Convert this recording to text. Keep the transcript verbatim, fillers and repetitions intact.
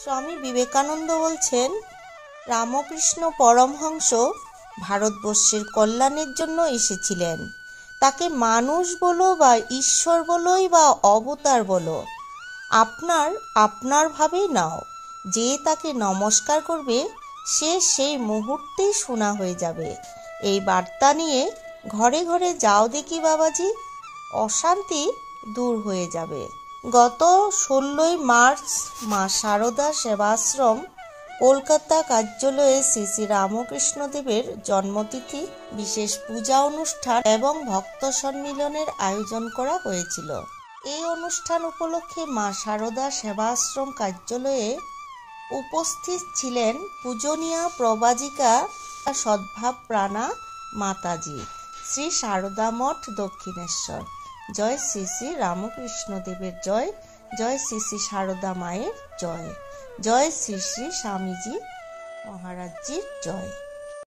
স্বামী বিবেকানন্দ বলছেন, রামকৃষ্ণ পরমহংস ভারতবর্ষের কল্যাণের জন্য এসেছিলেন। তাকে মানুষ বলো বা ঈশ্বর বলোই বা অবতার বলো, আপনার আপনার ভাবেই নাও। যে তাকে নমস্কার করবে সে সেই মুহূর্তেই সোনা হয়ে যাবে। এই বার্তা নিয়ে ঘরে ঘরে যাও দেখি বাবাজি, অশান্তি দূর হয়ে যাবে। গত ষোলোই মার্চ মা শারদা সেবাশ্রম কলকাতা কার্যালয়ে শ্রী শ্রী রামকৃষ্ণদেবের জন্মতিথি, বিশেষ পূজা অনুষ্ঠান এবং ভক্ত সম্মিলনের আয়োজন করা হয়েছিল। এই অনুষ্ঠান উপলক্ষে মা শারদা সেবাশ্রম কার্যালয়ে উপস্থিত ছিলেন পূজনীয়া প্রবাজিকা সদ্ভাব প্রাণা মাতাজি, শ্রী শারদা মঠ, দক্ষিণেশ্বর। জয় শ্রী শ্রী রামকৃষ্ণদেবের জয়, জয় শ্রী শ্রী শারদা মায়ের জয়, জয় শ্রী শ্রী স্বামীজি মহারাজজির জয়।